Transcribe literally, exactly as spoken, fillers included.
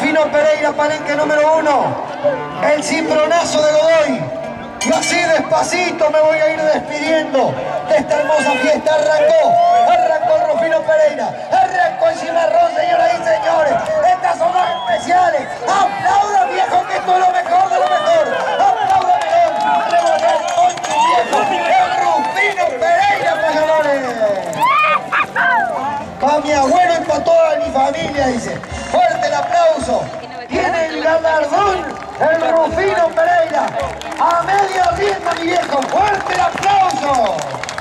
Rufino Pereira, palenque número uno. El cimbronazo de Godoy. Y así despacito me voy a ir despidiendo de esta hermosa fiesta. Arrancó, arrancó Rufino Pereira, arrancó el cimarrón, señoras y señores. Estas son las especiales. Aplaudan, viejo, que esto es lo mejor de lo mejor. Aplaudan, León. Revolver con tu viejo, el Rufino Pereira, pagadores. Para mi abuelo y para toda mi familia, dice. Fuerte el aplauso. Tiene el galardón el Rufino Pereira. A media rienda, mi viejo. Fuerte el aplauso.